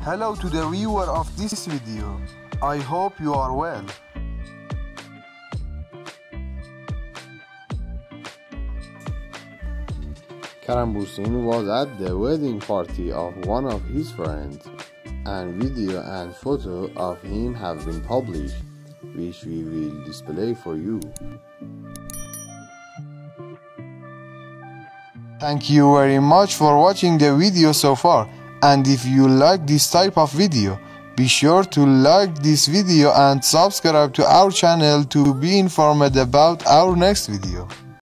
Hello to the viewer of this video. I hope you are well. Kerem was at the wedding party of one of his friends, and video and photo of him have been published, which we will display for you. Thank you very much for watching the video so far, and if you like this type of video, be sure to like this video and subscribe to our channel to be informed about our next video.